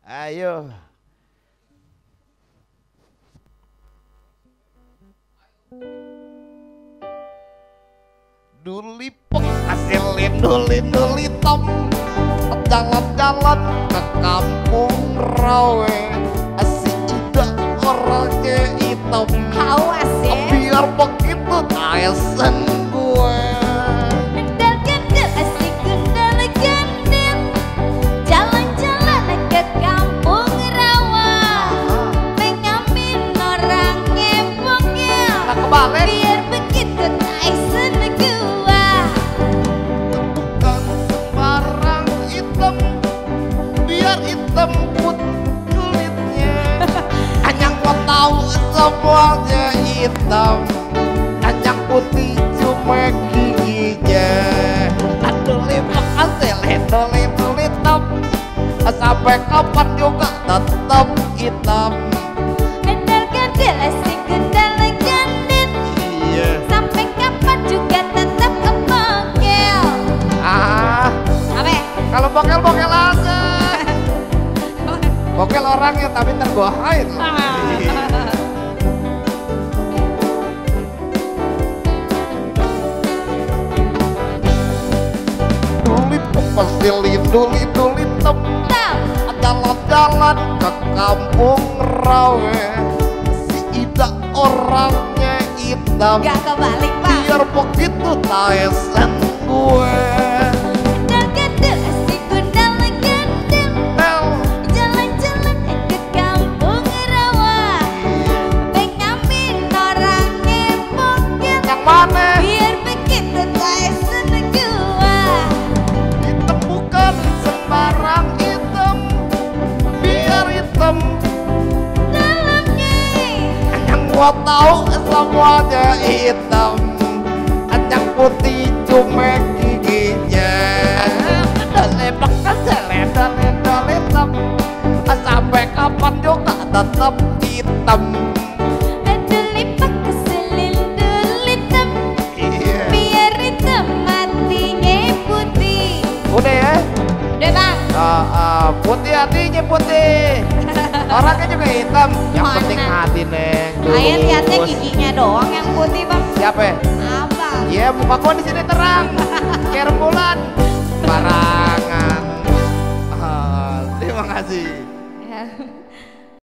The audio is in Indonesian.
Ayo. Duli penghasilin duli tom, jalan-jalan ke kampung rawe, si Ida orangnya hitam. Awas ya. Biar begitu taesen gue. Gendel-gendel asik gendel-gendel, jalan-jalan ke kampung rawa, pengamin orang ngepongnya. Nah kebalik. Biar begitu taesen gua. Bukan sembarang hitam, biar hitam putih kulitnya. Hanya kau tahu semuanya hitam, kacang putih cuma giginya. Aduh lipat hasil itu hitam, sampai kapan juga tetap hitam. Gendel-gendel asik gendel-gendel, Iya. sampai kapan juga tetap kebongkel. Ah, Apa? kalau bokel aja. Bokel orangnya tapi ntar gua haid. Duli pesilin duli tem, jalan-jalan ke kampung rawe, si Ida orangnya hitam. Gak kebalik pak. Biar begitu taesen gue. Gendel-gendel asik gendel-gendel, jalan-jalan ke kampung rawa, pengamin orang ngepongkel. Yang mana? Biar begitu taesen gua. Hitam bukan sembarang hitam, biar hitam. Dalamnya Yang gua tahu semuanya hitam, kacang putih cuma giginya. Lebak keselendal hitam, sampai kapan juga tetap hitam. delipak keselin hitam, Iya. biar hitam matinya putih. Udah ya. Udah bang. Putih hatinya putih, orangnya juga hitam. Yang Mana? penting hati neng. Ayah lihatnya Terus. giginya doang yang putih bang. Siapa? Abang. Ya muka gua di sini terang, kayak rembulan. Barangan. Terima kasih. Ya.